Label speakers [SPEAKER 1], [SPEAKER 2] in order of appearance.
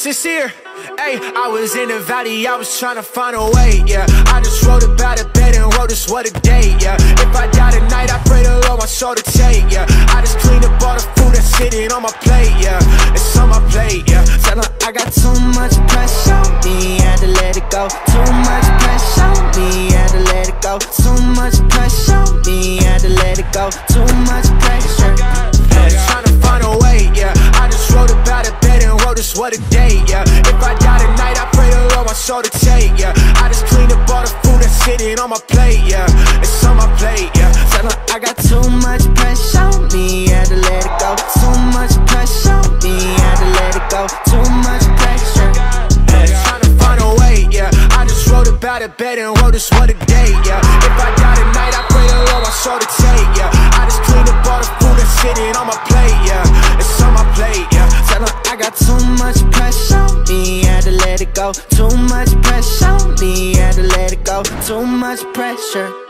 [SPEAKER 1] sincere. Ay, I was in the valley, I was trying to find a way, yeah. I just wrote about a bed and wrote this what a day, yeah. If I die tonight, I pray the Lord my soul to take, yeah. I just cleaned up all the food that's sitting on my plate, yeah. It's on my plate, yeah. Tell her I got too much pressure on me, had to let it go. Too much pressure on me, had to let it go. Too much pressure on me, had to let it go. Too much pressure, yeah. Trying to find a way, yeah. I just wrote about a bed and wrote this what a day, yeah. If I die tonight, I pray the Lord my soul to take, yeah. I just cleaned up all the food that's sitting on my plate, yeah. It's on my plate, yeah. Tell her I got too much pressure on me, had to let it go. Too much pressure on me, had to let it go. Too much pressure, yeah. Trying to find a way, yeah. I just wrote about a bed and wrote this what a day, yeah. If I die tonight, I pray the Lord my soul to take, yeah. I just cleaned up all the food that's sitting on my plate, yeah. It's on my plate, yeah. Tell her I got too much pressure on me, had to let it go. Too much pressure on me, had to let it go. Too much pressure.